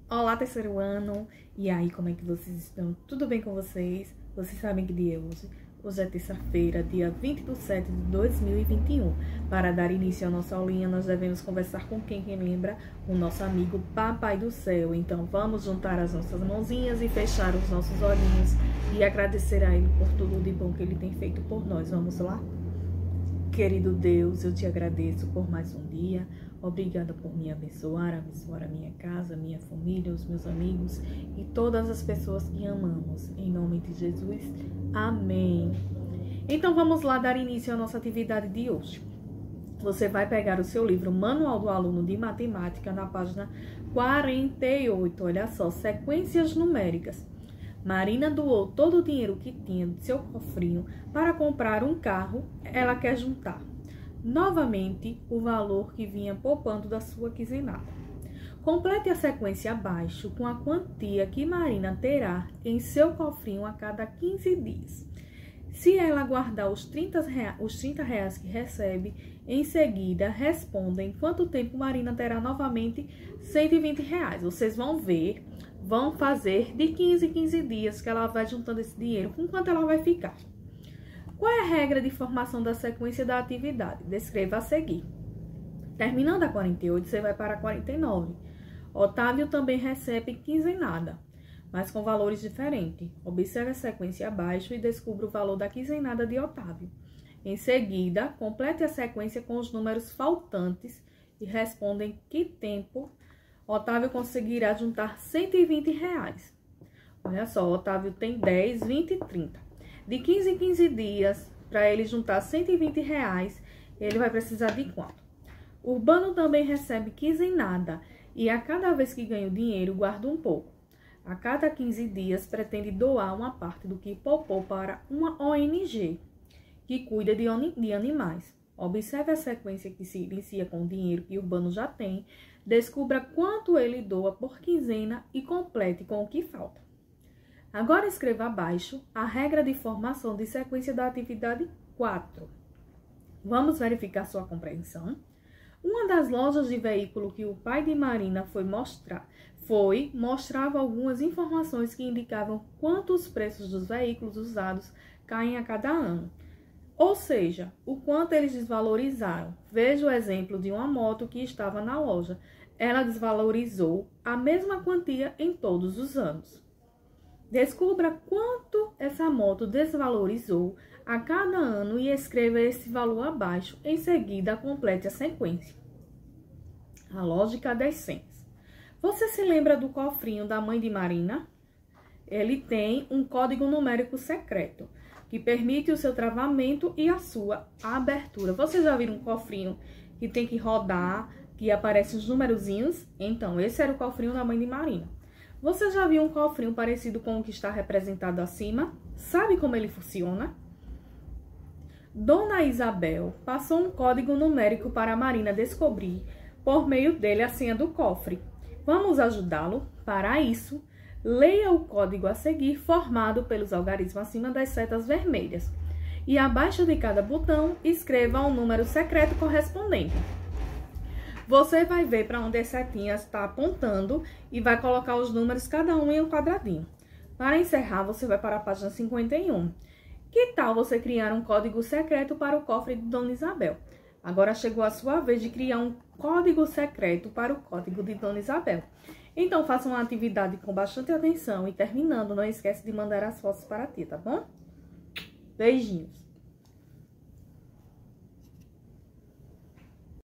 Olá, terceiro ano! E aí, como é que vocês estão? Tudo bem com vocês? Vocês sabem que dia é hoje? Hoje é terça-feira, dia 20 de setembro de 2021. Para dar início à nossa aulinha, nós devemos conversar com quem lembra? O nosso amigo Papai do Céu. Então, vamos juntar as nossas mãozinhas e fechar os nossos olhinhos e agradecer a Ele por tudo de bom que Ele tem feito por nós. Vamos lá? Querido Deus, eu te agradeço por mais um dia. Obrigada por me abençoar a minha casa, minha família, os meus amigos e todas as pessoas que amamos. Em nome de Jesus, amém. Então vamos lá dar início à nossa atividade de hoje. Você vai pegar o seu livro Manual do Aluno de Matemática na página 48. Olha só, sequências numéricas. Marina doou todo o dinheiro que tinha de seu cofrinho para comprar um carro. Ela quer juntar novamente o valor que vinha poupando da sua quinzenada. Complete a sequência abaixo com a quantia que Marina terá em seu cofrinho a cada 15 dias. Se ela guardar os 30 reais que recebe, em seguida responda em quanto tempo Marina terá novamente 120 reais. Vocês vão ver, vão fazer de 15 em 15 dias que ela vai juntando esse dinheiro, com quanto ela vai ficar. Qual é a regra de formação da sequência da atividade? Descreva a seguir. Terminando a 48, você vai para a 49. Otávio também recebe quinzenada, mas com valores diferentes. Observe a sequência abaixo e descubra o valor da quinzenada de Otávio. Em seguida, complete a sequência com os números faltantes e responda em que tempo Otávio conseguirá juntar 120 reais. Olha só, Otávio tem 10, 20 e 30. De 15 em 15 dias, para ele juntar 120 reais, ele vai precisar de quanto? Urbano também recebe quinzenada e a cada vez que ganha o dinheiro, guarda um pouco. A cada 15 dias, pretende doar uma parte do que poupou para uma ONG, que cuida de animais. Observe a sequência que se inicia com o dinheiro que Urbano já tem, descubra quanto ele doa por quinzena e complete com o que falta. Agora escreva abaixo a regra de formação de sequência da atividade 4. Vamos verificar sua compreensão. Uma das lojas de veículo que o pai de Marina mostrava algumas informações que indicavam quanto os preços dos veículos usados caem a cada ano. Ou seja, o quanto eles desvalorizaram. Veja o exemplo de uma moto que estava na loja. Ela desvalorizou a mesma quantia em todos os anos. Descubra quanto essa moto desvalorizou a cada ano e escreva esse valor abaixo. Em seguida, complete a sequência. A lógica das senhas. Você se lembra do cofrinho da mãe de Marina? Ele tem um código numérico secreto, que permite o seu travamento e a sua abertura. Vocês já viram um cofrinho que tem que rodar, que aparecem os numerozinhos? Então, esse era o cofrinho da mãe de Marina. Você já viu um cofrinho parecido com o que está representado acima? Sabe como ele funciona? Dona Isabel passou um código numérico para a Marina descobrir, por meio dele, a senha do cofre. Vamos ajudá-lo? Para isso, leia o código a seguir, formado pelos algarismos acima das setas vermelhas. E abaixo de cada botão, escreva o número secreto correspondente. Você vai ver para onde as setinhas está apontando e vai colocar os números, cada um em um quadradinho. Para encerrar, você vai para a página 51. Que tal você criar um código secreto para o cofre de Dona Isabel? Agora chegou a sua vez de criar um código secreto para o código de Dona Isabel. Então, faça uma atividade com bastante atenção e terminando, não esquece de mandar as fotos para a tia, tá bom? Beijinhos!